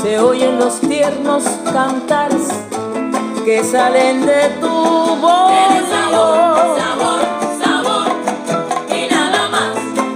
se oyen los tiernos cantares que salen de tu voz. Tienes sabor, sabor, sabor y nada más.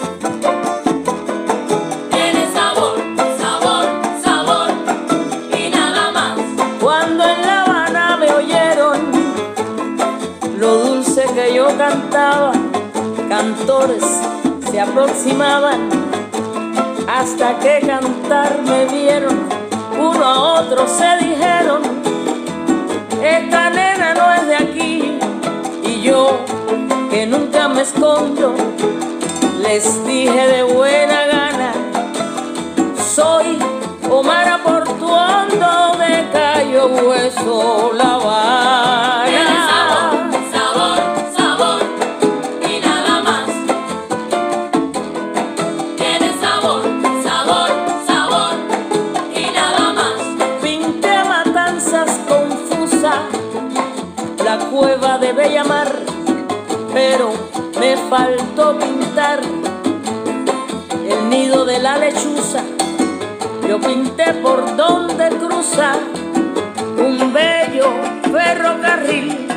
Tienes sabor, sabor, sabor y nada más. Cuando en La Habana me oyeron lo dulce que yo cantaba, cantores se aproximaban hasta que cantar me vieron. Uno a otro se dijeron: esta nena no es de aquí. Y yo, que nunca me escondo, les dije de buena gana: soy Omar Portuondo de Cayo Hueso, La Habana. Tienes sabor, sabor, sabor y nada más. Tienes sabor, sabor, sabor y nada más. Pinté a Matanzas confusa la cueva de Bellamar, pero me faltó pintar el nido de la lechuza. Yo pinté por donde cruza un bello ferrocarril